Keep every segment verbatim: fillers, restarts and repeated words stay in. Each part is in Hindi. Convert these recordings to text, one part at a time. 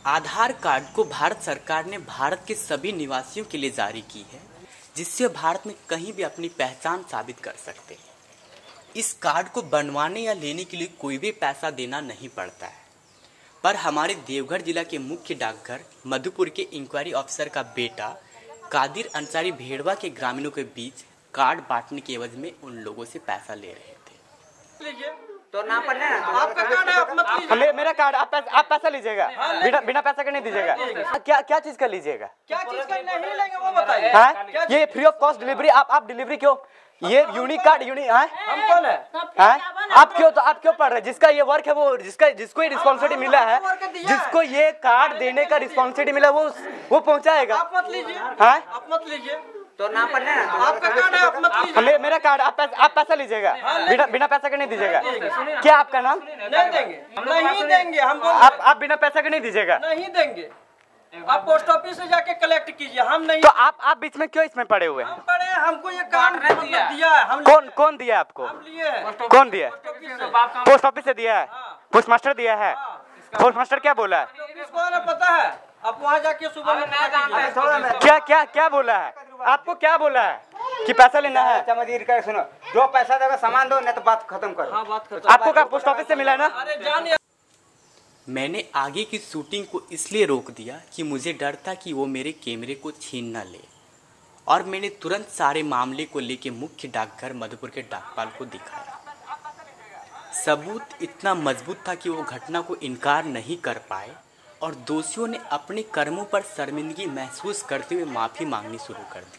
आधार कार्ड को भारत सरकार ने भारत के सभी निवासियों के लिए जारी की है, जिससे भारत में कहीं भी अपनी पहचान साबित कर सकते हैं। इस कार्ड को बनवाने या लेने के लिए कोई भी पैसा देना नहीं पड़ता है, पर हमारे देवघर जिला के मुख्य डाकघर मधुपुर के इंक्वायरी ऑफिसर का बेटा कादिर अंसारी भेड़वा के ग्रामीणों के बीच कार्ड बांटने के एवज में उन लोगों से पैसा ले रहे थे। तो नाम पर ना आपका कार्ड है, आप मत लीजिए। मेरा कार्ड आप पैसा आप पैसा लीजिएगा, बिना बिना पैसा के नहीं दीजिएगा। क्या क्या चीज का लीजिएगा? क्या चीज का नहीं लेंगे वो बताइए। हाँ? ये फ्री ऑफ कॉस्ट डिलीवरी। आप आप डिलीवरी क्यों? ये यूनिक कार्ड यूनिक है। हम कौन है? हैं? आप क्यों तो आप क्यों पढ़ रहे हैं? जिसका ये वर्क है वो जिसका जिसको ये रिस्पांसिबिलिटी मिला है, जिसको ये कार्ड देने का रिस्पांसिबिलिटी मिला वो वो पहुंचाएगा। आप मत लीजिए। हैं? आप मत लीजिए। तो नाम पर ना आपका कार्ड है, आप मत लीजिए। मेरा कार्ड आप पैसा आप पैसा लीजिएगा, बिना बिना पैसा के नहीं दीजिएगा। क्या आपका नाम? नहीं देंगे, नहीं देंगे। हम बोल आप आप बिना पैसा के नहीं दीजिएगा। नहीं देंगे। आप पोस्ट ऑफिस से जाके कलेक्ट कीजिए, हम नहीं। तो आप आप बीच में क्यों इसमें पड़े हुए हैं? हम पड़े, हमको ये काम दिया है। हम कौन कौन दिया आपको? हम लिए हैं। कौन दिया? पोस्ट ऑफिस से दिया है, पोस्ट मास्टर दिया है। पोस्ट मास्टर क्या बोला है? इसको ना पता है, आप वहाँ जाके सुबह में क्या क्या क्या बोला है? आपको क्या बोला है कि पैसा लेना है? चमदीर कर सुनो, जो पैसा देगा सामान दो, नहीं तो बात खत्म करो। हाँ, बात खत्म। आपको क्या पोस्ट ऑफिस से मिला है ना? अरे जान। मैंने आगे की शूटिंग को इसलिए रोक दिया कि मुझे डर था कि वो मेरे कैमरे को छीन न ले, और मैंने तुरंत सारे मामले को लेकर मुख्य डाकघर मधुपुर के डाकपाल को दिखाया। सबूत इतना मजबूत था कि वो घटना को इनकार नहीं कर पाए और दोषियों ने अपने कर्मों पर शर्मिंदगी महसूस करते हुए माफी मांगनी शुरू कर दी।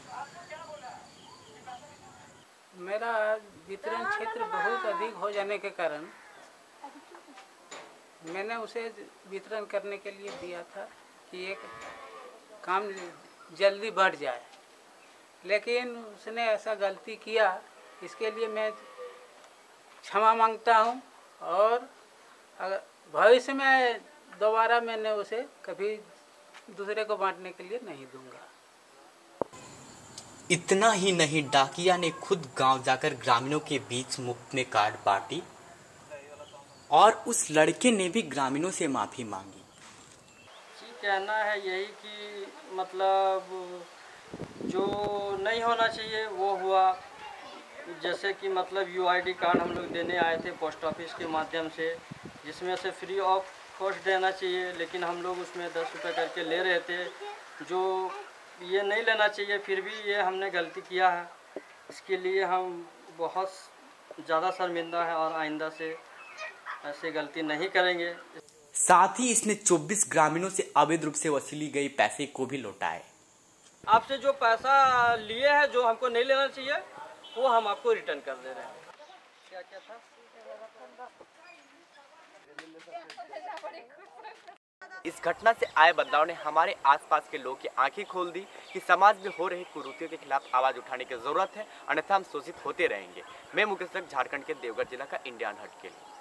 मेरा वितरण क्षेत्र बहुत अधिक हो जाने के कारण मैंने उसे वितरण करने के लिए दिया था कि एक काम जल्दी बढ़ जाए, लेकिन उसने ऐसा गलती किया। इसके लिए मैं क्षमा मांगता हूं, और अगर भविष्य में दोबारा मैंने उसे कभी दूसरे को बांटने के लिए नहीं दूंगा। इतना ही नहीं, डाकिया ने खुद गांव जाकर ग्रामीणों के बीच मुफ्त में कार्ड बांटी और उस लड़के ने भी ग्रामीणों से माफी मांगी। जी, कहना है यही कि मतलब जो नहीं होना चाहिए वो हुआ। जैसे कि मतलब यूआईडी कार्ड हम लोग देने आए थे पोस्ट ऑफिस के माध्यम से, जिसमें से फ्री ऑफ कॉस्ट देना चाहिए, लेकिन हम लोग उसमें दस रुपये करके ले रहे थे, जो ये नहीं लेना चाहिए। फिर भी ये हमने गलती किया है, इसके लिए हम बहुत ज़्यादा शर्मिंदा है और आइंदा से ऐसे गलती नहीं करेंगे। साथ ही इसने चौबीस ग्रामीणों से अवैध रूप से वसूली गई पैसे को भी लौटाए। आपसे जो पैसा लिए हैं, जो हमको नहीं लेना चाहिए, वो हम आपको रिटर्न कर दे रहे हैं। क्या क्या था? इस घटना से आए बदलाव ने हमारे आसपास के लोगों की आंखें खोल दी कि समाज में हो रही कुरीतियों के खिलाफ आवाज उठाने की जरूरत है, अन्यथा हम शोषित होते रहेंगे। मैं मुकेश, झारखंड के देवघर जिला का इंडियन हट के लिए।